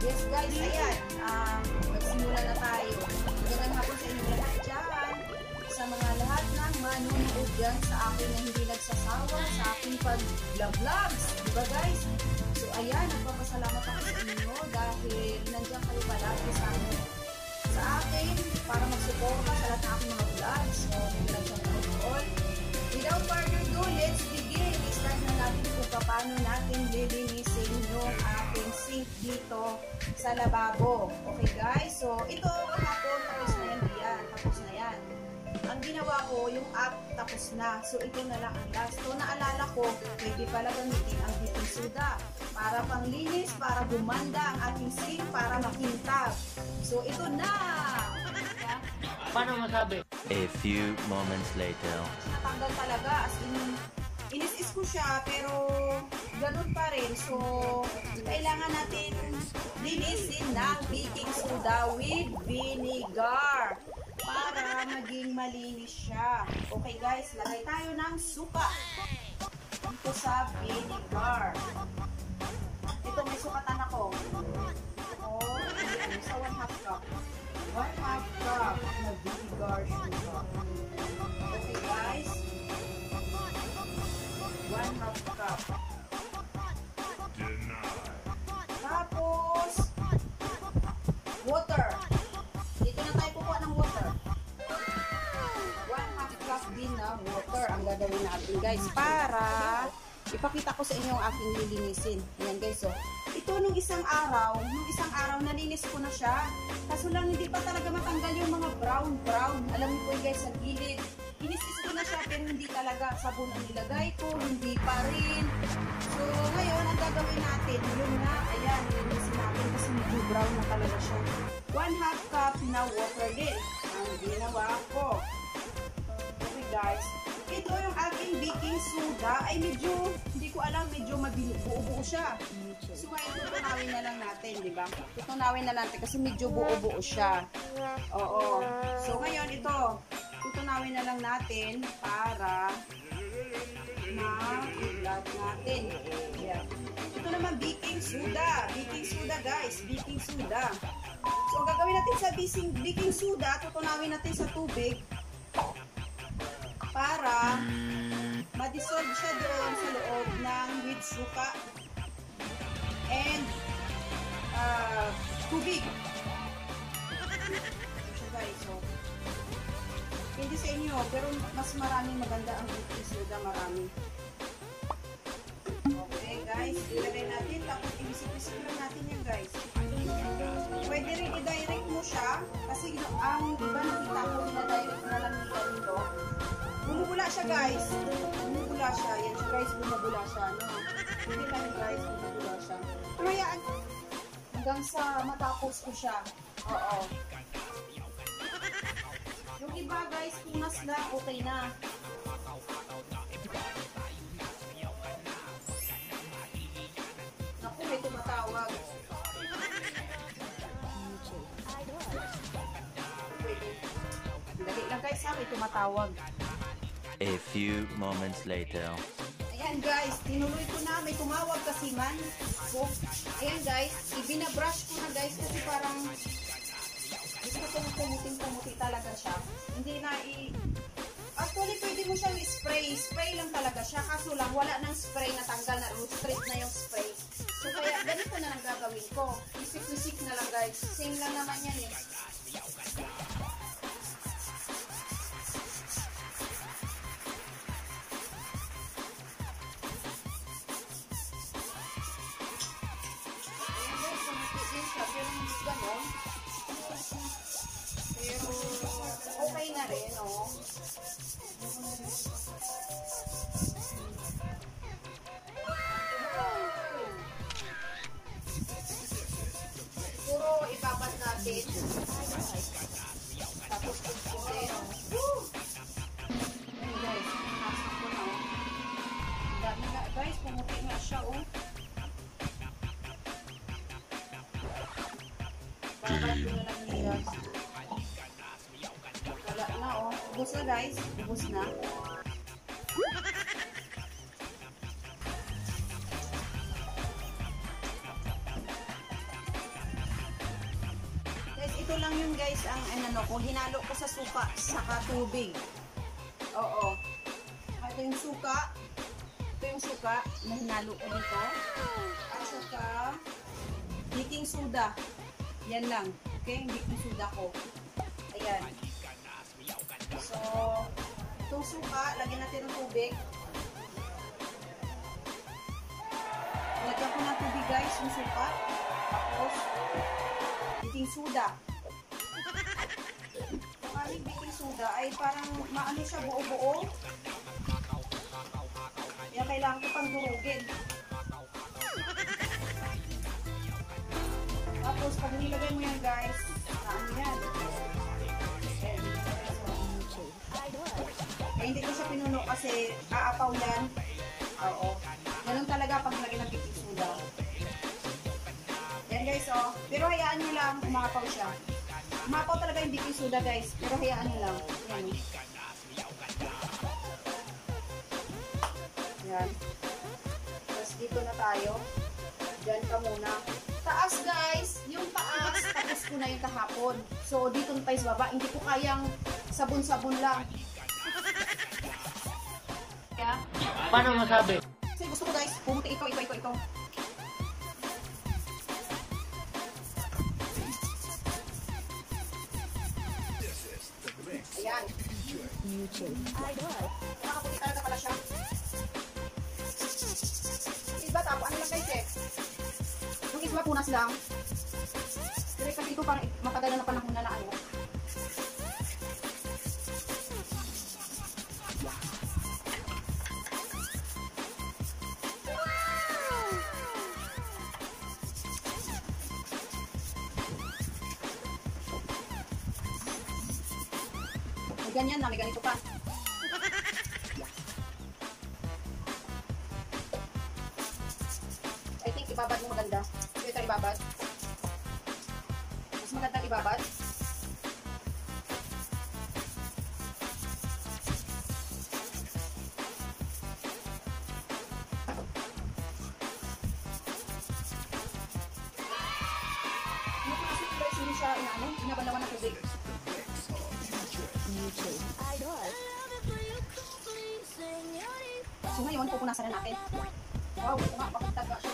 Yes guys, ayan. Magsimula na tayo. Magandang hapon sa inyo lahat dyan. Sa mga lahat ng manunood dyan sa akin na hindi nagsasawa sa aking pag-vlogs. Diba guys? So ayan, nagpapasalamat ako sa inyo dahil nandiyan kayo palagi sa akin para magsuporta sa lahat ng aking mga vlogs. So, all. Without further ado, let's begin. I-start na natin kung paano natin lilinisin yung ating sink dito sa lababo. Okay guys? So, ito kahapon, tapos na yan diyan. Tapos na yan. Ang ginawa ko, yung app tapos na. So, ito na lang ang last. So, naalala ko, pwede pala gamitin ang baking soda para panglinis, para gumanda ang ating sink, para makintab. So, ito na! Paano masabi? A few moments later. Natanggal talaga, as in, inis-is ko siya, pero ganun pa rin. So, kailangan natin linisin ng baking soda with vinegar para maging malinis siya. Okay guys, lagay tayo ng suka dito sa vinegar. Ito, may sukatan ako. Sa 1/2 cup. 1/2 cup na vinegar sugar. Okay guys. 1/2 cup. Tapos, water. Dito na tayo kukuha ng water. 1/2 cup din na water ang gagawin natin guys para ipakita ko sa inyo ang aking lilinisin. Ayan guys, so ito nung isang araw nalinis ko na siya. Kaso lang hindi pa talaga matanggal yung mga brown. Alam niyo po guys, sa gilid. Inis-is ko na siya pero hindi talaga sabon ang nilagay ko, hindi pa rin. So ngayon, ang gagawin natin, yun na, ayan, linisin natin kasi medyo brown na talaga siya. 1/2 cup na water din ang ginawa ko. Okay guys, ito yung aking baking soda ay medyo, hindi ko alam, medyo buo-buo siya. So ngayon, tutunawin na lang natin, di ba? Tutunawin na lang natin kasi medyo buo-buo siya. Oo. So ngayon, ito, tutunawin na lang natin para ma-vlog natin. Yeah. Ito naman, baking soda. Baking soda, guys. Baking soda. So, gagawin natin sa baking soda, tutunawin natin sa tubig para ma-dissolve siya doon sa loob ng with suka and tubig. So, guys, so, hindi sa inyo, pero mas maraming maganda ang baking soda, marami. Okay, guys, ilagay natin, tapos ibisip-isip lang natin yan, guys. Pwede rin i-direct mo siya, kasi ang iba nakita ko, na-direct na lang nila dito. Bumubula siya, guys. Bumubula siya. Yan siya, guys, bumubula siya, no? Hindi lang, guys, bumubula siya. Kamayaan, hanggang sa matapos ko siya. Oo. Yung iba guys, punas na, okay na. Naku, may tumatawag. Dali lang guys ha, may tumatawag. A few moments later. Ayan guys, tinuloy ko na, may tumawag kasi man. So, ayan guys, ibinabrush ko na guys kasi parang gusto kong pumuting-pumuti talaga siya. Hindi na actually, pwede mo siyang spray. Spray lang talaga siya. Kaso lang, wala nang spray na tanggal na. Straight na yung spray. So, kaya ganito na lang gagawin ko. Isik-isik na lang guys. Same lang naman yan eh. Ayan guys, sumikit siya. Pero hindi ganon. Pero, okay na rin, oh. Puro ibabad natin. Tapos, kukusin. Woo! Ayan, guys. Nakasap ko na, oh. Dami nga, guys. Pumuti nga siya, oh. Babad ko na lang niya, guys. Wala na, oh. Ubus na, guys. Ubus na. Ganito lang yun guys ang ano ko. Hinalo ko sa suka saka tubig. Oo. Ito yung suka. Ito yung suka na hinalo ko dito. At saka baking soda. Yan lang. Okay? Baking soda ko. Ayan. So, itong suka, lagyan natin ng tubig. Lagyan ko ng tubig guys, yung suka. Tapos, baking soda. Ang aming baking soda ay parang maano siya buo-buo. Kaya kailangan ko pang durugin. Tapos, pag nilagay mo yan guys, ano yan? Hindi ko siya pinuno kasi aapaw yan. Oo. Ganun talaga pag lagay ng baking soda. Yan guys, oh. Pero hayaan nyo lang umapaw siya. Umapaw talaga yung baking soda guys. Pero hayaan nyo lang. Yan. Yan. Tapos dito na tayo. Diyan ka muna. Taas guys. Yung taas, tapos ko na yung kahapon. So dito na tayo sa baba. Hindi ko kayang sabon-sabon lang. Kaya? Paano masabi? Kasi gusto ko guys, pumuti ito. Ayan. Nakaputi talaga pala siya. Iba tapo, ano lang guys eh. Yung iba punas lang. Pero kasi ito parang matagal na panahon na ano. May ganyan na, may ganito pa. I think ibabad mo maganda. Ito ibabad. Mas magandang ibabad. Hindi siya inabalawan ng tubig. So ngayon, pupunasan na natin. Wow, ito nga, pakitaga siya.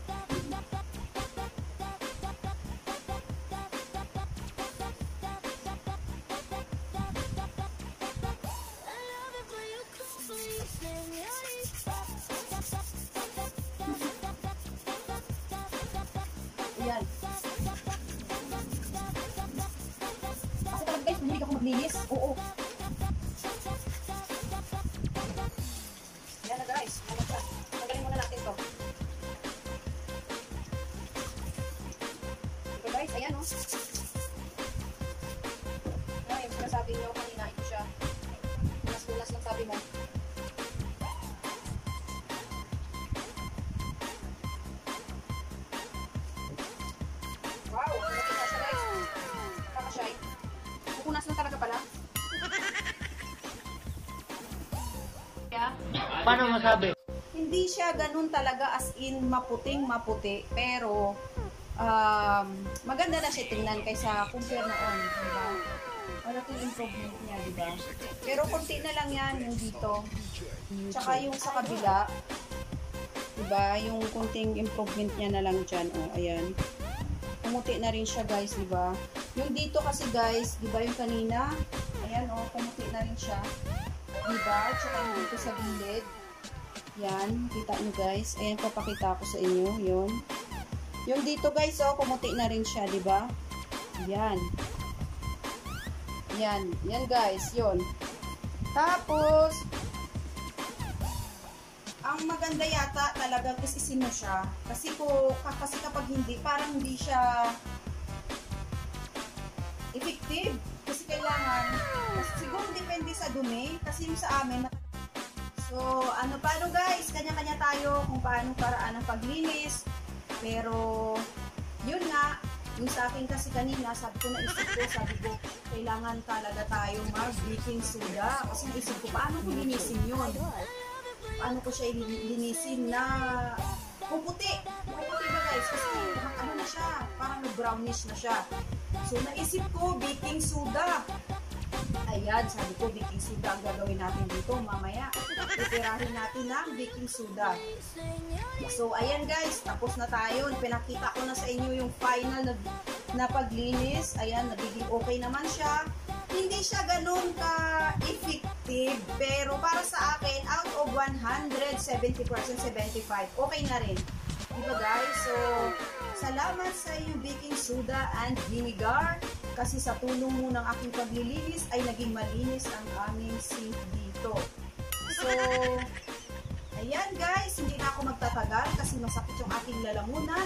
Ayan. Ako talaga guys, mahilig ako maglinis. Oo. Yan na guys. Magaling muna natin to. Ito guys, ayan o. Ano yung sinasabi nyo kanina, ito siya. Punas-punas lang sabi mo. Wow, nakita siya guys. Kaka siya eh. Pupunas lang talaga pala. Paano masabi? Hindi siya ganun talaga as in maputing maputi, pero maganda na siya tingnan kaysa compare noon, diba? Malaking improvement niya, diba? Pero konti na lang yan yung dito. Tsaka yung sa kabila, diba? Yung konting improvement niya na lang dyan, oh, ayan. Pumuti na rin siya guys, diba? Yung dito kasi guys, diba yung kanina? Ayan, oh, pumuti na rin siya. Diba? Tsaka yung dito sa gilid. Yan, kita nyo guys. Ayan, papakita ko sa inyo. Yun. Yung dito guys, oh, pumuti na rin siya, diba? Yan. Yan. Yan guys, yun. Tapos, ang maganda yata talaga kisisin mo siya. Kasi kapag hindi, parang hindi siya effective. Kasi kailangan, siguro depende sa dumi. Kasi yung sa amin, so, paano guys, kanya-kanya tayo kung paano paraan ang paglinis. Pero, yun nga, yung sa akin kasi kanina, sabi ko, kailangan talaga tayo mag-baking soda. Kasi naisip ko, paano ko linisin yun? Paano ko siya linisin na puputi? Puputi ba guys? Kasi ano na siya, parang brownish na siya. So, naisip ko, baking soda. Ayan, sabi ko, baking soda ang gagawin natin dito. Mamaya, itirahin natin ng baking soda. So, ayan guys, tapos na tayo. Pinakita ko na sa inyo yung final na paglinis. Ayan, nagiging okay naman siya. Hindi siya ganun ka-effective, pero para sa akin, out of 100, 70%, 75, okay na rin. Diba guys? So, salamat sa iyo baking soda and vinegar kasi sa tulong mo ng aking paglilinis ay naging malinis ang aming sink dito. So, ayan guys, hindi na ako magtatagal kasi masakit yung aking lalamunan.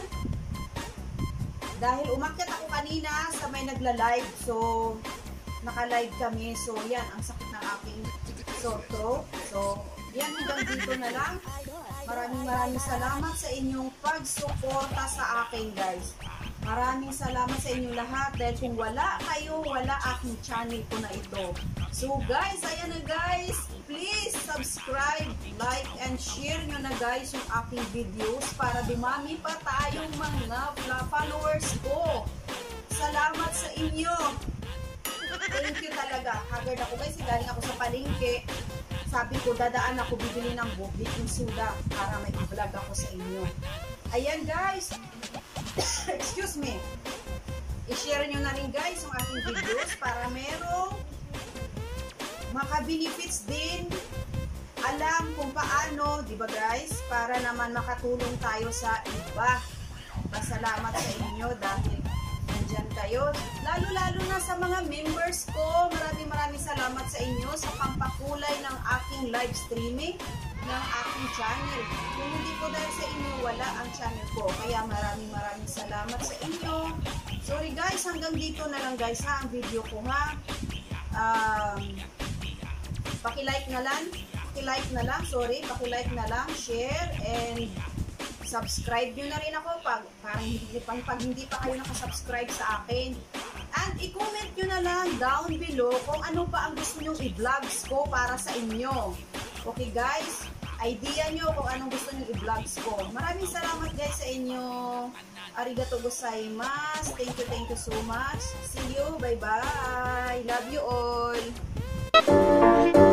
Dahil umakyat ako kanina sa may nagla-live, so naka-live kami. So, yan, ang sakit ng aking sore throat. So, yan, hanggang dito na lang. Maraming salamat sa inyong pagsuporta sa akin, guys. Maraming salamat sa inyong lahat dahil kung wala kayo, wala aking channel ko na ito. So, guys, ayan na guys. Please subscribe, like, and share nyo na guys yung aking videos para dumami pa tayong mga followers ko. Salamat sa inyo. Thank you talaga. Haggard ako guys, galing ako sa palengke. Sabi ko, dadaan ako bibili ng baking soda para may vlog ako sa inyo. Ayan guys. Excuse me. I-share nyo na rin guys yung aking videos para merong maka-benefits din. Alam kung paano, di ba guys? Para naman makatulong tayo sa iba. Pasalamat sa inyo dahil nandyan kayo. Lalo-lalo na sa mga members ko. Maraming salamat sa inyo sa pampakulay ng aking live streaming ng aking channel. Kung hindi ko dahil sa inyo, wala ang channel ko. Kaya maraming salamat sa inyo. Sorry guys, hanggang dito na lang guys ha, ang video ko ha. Paki-like na lang, paki-like na lang, share, and subscribe nyo na rin ako pag hindi pa kayo nakasubscribe sa akin. And i-comment nyo na lang down below kung ano pa ang gusto nyong i-vlogs ko para sa inyo. Okay guys? Idea nyo kung anong gusto nyong i-vlogs ko. Maraming salamat guys sa inyo. Arigato gozaimasu. Thank you so much. See you. Bye-bye. Love you all.